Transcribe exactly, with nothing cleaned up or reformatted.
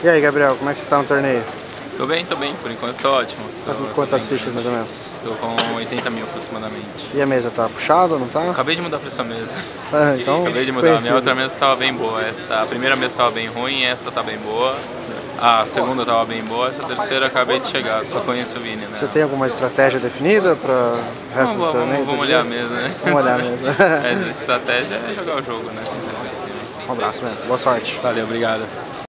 E aí, Gabriel, como é que você tá no torneio? Tô bem, tô bem, por enquanto tô ótimo. Tá Tô, com tô quantas bem, fichas mais ou menos? Tô com oitenta mil aproximadamente. E a mesa tá puxada ou não tá? Acabei de mudar pra essa mesa. Ah, então, Acabei de mudar. A minha outra mesa tava bem boa. Essa, a primeira mesa tava bem ruim, essa tá bem boa. A segunda tava bem boa, essa terceira acabei de chegar, só conheço o Vini, né? Você tem alguma estratégia definida para o resto Vamos, do torneio? vamos, vamos olhar a mesa, né? Vamos olhar a mesa. Mas a estratégia é jogar o jogo, né? Um abraço, mesmo. Boa sorte. Valeu, obrigado.